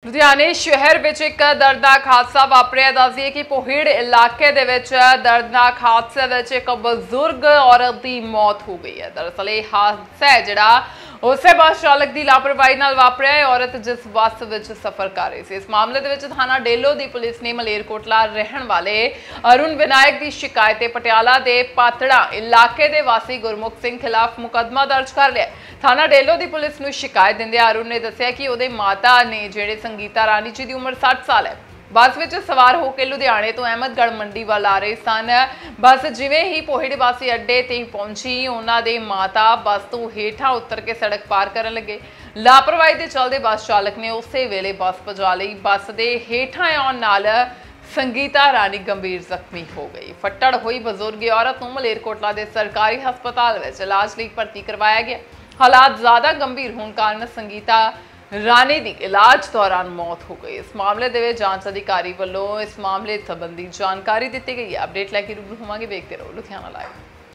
ਲੁਧਿਆਣੇ ਸ਼ਹਿਰ ਵਿੱਚ ਇੱਕ ਦਰਦਨਾਕ ਹਾਦਸਾ ਵਾਪਰਿਆ। ਦੱਸਦੀਏ ਕਿ ਪੋਹਿੜ ਇਲਾਕੇ ਦੇ ਵਿੱਚ ਦਰਦਨਾਕ ਹਾਦਸੇ ਵਿੱਚ ਇੱਕ ਬਜ਼ੁਰਗ ਔਰਤ ਦੀ ਮੌਤ ਹੋ ਗਈ ਹੈ। ਦਰਅਸਲ ਇਹ ਹਾਦਸਾ ਹੈ ਜਿਹੜਾ ਉਸੇ ਬੱਸ ਚਾਲਕ ਦੀ ਲਾਪਰਵਾਹੀ ਨਾਲ ਵਾਪਰਿਆ ਹੈ। ਔਰਤ ਜਿਸ ਬੱਸ ਵਿੱਚ ਸਫ਼ਰ ਕਰ ਰਹੀ ਸੀ। ਇਸ ਮਾਮਲੇ ਦੇ ਵਿੱਚ ਥਾਣਾ ਡੇਲੋ ਦੀ ਪੁਲਿਸ ਨੇ ਮਲੇਰਕੋਟਲਾ ਰਹਿਣ ਵਾਲੇ ਅਰੁਣ ਵਿਨਾਇਕ ਦੀ ਸ਼ਿਕਾਇਤ ਤੇ ਪਟਿਆਲਾ ਦੇ ਪਾਤੜਾ ਇਲਾਕੇ ਦੇ ਵਾਸੀ ਗੁਰਮੁਖ ਸਿੰਘ ਖਿਲਾਫ ਮੁਕੱਦਮਾ ਦਰਜ ਕਰ ਲਿਆ। ਥਾਣਾ ਡੇਲੋ ਦੀ ਪੁਲਿਸ ਨੂੰ ਸ਼ਿਕਾਇਤ ਦਿੰਦੇ ਅਰੁਣ ਨੇ ਦੱਸਿਆ ਕਿ ਉਹਦੇ ਮਾਤਾ ਨੇ ਜਿਹੜੇ ਸੰਗੀਤਾ ਰਾਣੀ ਜੀ ਦੀ ਉਮਰ 60 ਸਾਲ ਹੈ, ਬੱਸ ਵਿੱਚ ਸਵਾਰ ਹੋ ਕੇ ਲੁਧਿਆਣੇ ਤੋਂ ਅਹਿਮਦਗੜ੍ਹ ਮੰਡੀ ਵੱਲ ਆ ਰਹੇ ਸਨ। ਬੱਸ ਜਿਵੇਂ ਹੀ ਪੋਹਿੜ ਬੱਸ ਅੱਡੇ ਤੇ ਪਹੁੰਚੀ, ਉਹਨਾਂ ਦੇ ਮਾਤਾ ਬੱਸ ਤੋਂ ਹੇਠਾਂ ਉਤਰ ਕੇ ਸੜਕ ਪਾਰ ਕਰਨ ਲੱਗੇ। ਲਾਪਰਵਾਹੀ ਦੇ ਚਲਦੇ ਬੱਸ ਚਾਲਕ ਨੇ ਉਸੇ ਵੇਲੇ ਬੱਸ ਭਜਾ ਲਈ। ਬੱਸ ਦੇ ਹੇਠਾਂ ਆਉਣ ਨਾਲ ਸੰਗੀਤਾ ਰਾਣੀ ਗੰਭੀਰ ਜ਼ਖਮੀ ਹੋ ਗਈ। ਫੱਟੜ ਹੋਈ ਬਜ਼ੁਰਗ ਔਰਤ ਨੂੰ ਮਲੇਰਕੋਟਲਾ ਦੇ ਸਰਕਾਰੀ ਹਸਪਤਾਲ ਵਿੱਚ ਇਲਾਜ ਲਈ ਭਰਤੀ ਕਰਵਾਇਆ ਗਿਆ। ਹਾਲਾਤ ਜ਼ਿਆਦਾ ਗੰਭੀਰ ਹੋਣ ਕਾਰਨ ਸੰਗੀਤਾ ਰਾਣੀ ਦੀ ਇਲਾਜ ਦੌਰਾਨ ਮੌਤ ਹੋ ਗਈ। ਇਸ ਮਾਮਲੇ ਦੇ ਵਿੱਚ ਜਾਂਚ ਅਧਿਕਾਰੀ ਵੱਲੋਂ ਇਸ ਮਾਮਲੇ ਸੰਬੰਧੀ ਜਾਣਕਾਰੀ ਦਿੱਤੀ ਗਈ ਹੈ। ਅਪਡੇਟ ਲੈ ਕੇ ਰੂਬਰੂ ਹੋਵਾਂਗੇ। ਵੇਖਦੇ ਰਹੋ ਲੁਧਿਆਣਾ ਲਾਈਵ।